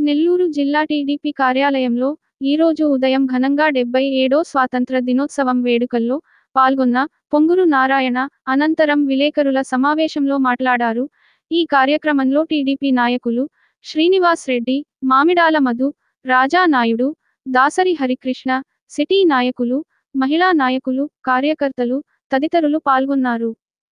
నెల్లూరు జిల్లా టీడీపీ కార్యాలయంలో ఈరోజు ఉదయం ఘనంగా 77వ స్వాతంత్ర దినోత్సవం వేడుకల్లో పాల్గొన్న పొంగూరు నారాయణ అనంతరం విలేకరుల సమావేశంలో మాట్లాడారు. ఈ కార్యక్రమంలో టీడీపీ నాయకులు శ్రీనివాస్ రెడ్డి, మామిడాల మధు, రాజా నాయుడు, దాసరి హరికృష్ణ, సిటీ నాయకులు, మహిళా నాయకులు, కార్యకర్తలు తదితరులు పాల్గొన్నారు.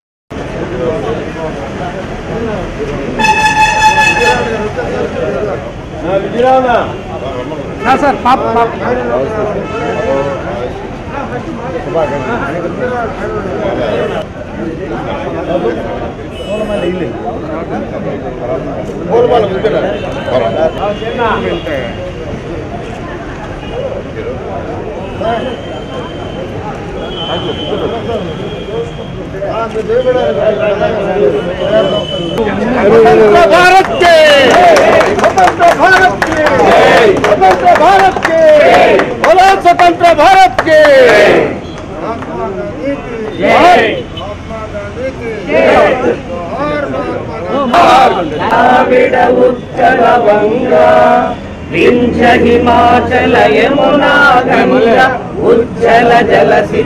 स्वतंत्र भारत के विंध्य हिमाचल यमुना गंगा उज्जल जलसी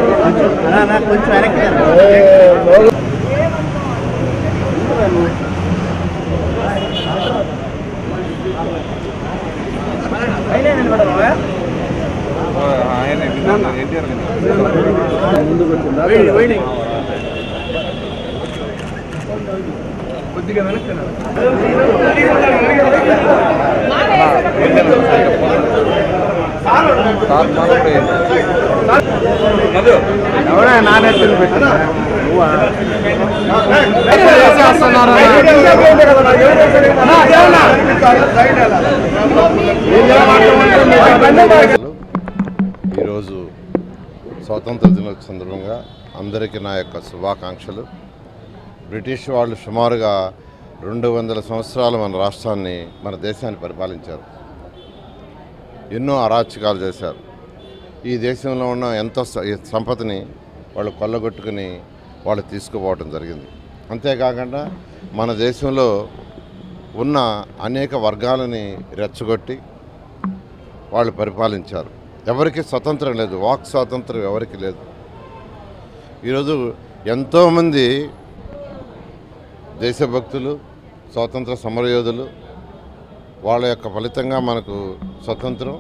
ఈరోజు స్వాతంత్ర దినోత్సవం సందర్భంగా అందరికీ నా యొక్క శుభాకాంక్షలు. బ్రిటిష్ వాళ్ళు సుమారుగా 200 సంవత్సరాలు మన రాష్ట్రాన్ని, మన దేశాన్ని పరిపాలించారు. ఎన్నో అరాచకాలు చేశారు. ఈ దేశంలో ఉన్న ఎంతో సంపదని వాళ్ళు కొల్లగొట్టుకుని వాళ్ళు తీసుకుపోవడం జరిగింది. అంతేకాకుండా మన దేశంలో ఉన్న అనేక వర్గాలని రెచ్చగొట్టి వాళ్ళు పరిపాలించారు. ఎవరికి స్వతంత్రం లేదు, వాక్ స్వాతంత్రం ఎవరికి లేదు. ఈరోజు ఎంతోమంది దేశభక్తులు, స్వాతంత్ర సమరయోధులు వాళ్ళ యొక్క ఫలితంగా మనకు స్వతంత్రం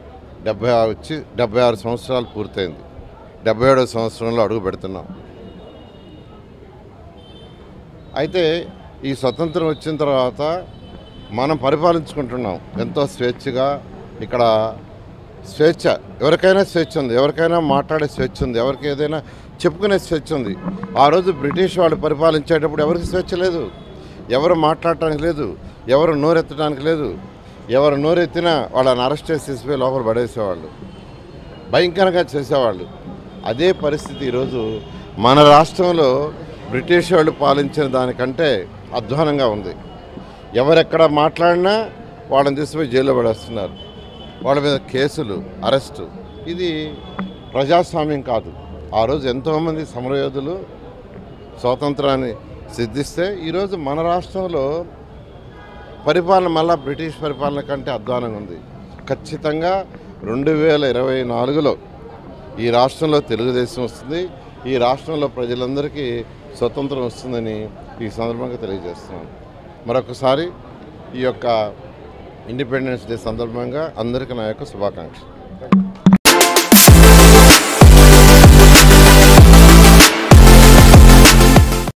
76 సంవత్సరాలు పూర్తయింది. 77వ సంవత్సరంలో అడుగు పెడుతున్నాం. అయితే ఈ స్వతంత్రం వచ్చిన తర్వాత మనం పరిపాలించుకుంటున్నాం ఎంతో స్వేచ్ఛగా. ఇక్కడ స్వేచ్ఛ, ఎవరికైనా స్వేచ్ఛ ఉంది, ఎవరికైనా మాట్లాడే స్వేచ్ఛ ఉంది, ఎవరికి ఏదైనా చెప్పుకునే స్వేచ్ఛ ఉంది. ఆ రోజు బ్రిటిష్ వాళ్ళు పరిపాలించేటప్పుడు ఎవరికి స్వేచ్ఛ లేదు, ఎవరు మాట్లాడటానికి లేదు, ఎవరు నోరెత్తడానికి లేదు. ఎవరు నోరెత్తినా వాళ్ళని అరెస్ట్ చేసేసి లోపల పడేసేవాళ్ళు, భయంకరంగా చేసేవాళ్ళు. అదే పరిస్థితి ఈరోజు మన రాష్ట్రంలో బ్రిటిష్ వాళ్ళు పాలించిన దానికంటే అధ్వానంగా ఉంది. ఎవరెక్కడ మాట్లాడినా వాళ్ళని తీసుకుపోయి జైల్లో పడేస్తున్నారు, వాళ్ళ మీద కేసులు, అరెస్టు. ఇది ప్రజాస్వామ్యం కాదు. ఆ రోజు ఎంతోమంది సమరయోధులు స్వాతంత్రాన్ని సిద్ధిస్తే ఈరోజు మన రాష్ట్రంలో పరిపాలన మళ్ళా బ్రిటిష్ పరిపాలన కంటే అధ్వానంగా ఉంది. ఖచ్చితంగా 2024లో ఈ రాష్ట్రంలో తెలుగుదేశం వస్తుంది. ఈ రాష్ట్రంలో ప్రజలందరికీ స్వతంత్రం వస్తుందని ఈ సందర్భంగా తెలియజేస్తున్నాను. మరొకసారి ఈ యొక్క ఇండిపెండెన్స్ డే సందర్భంగా అందరికీ నా యొక్క శుభాకాంక్షలు.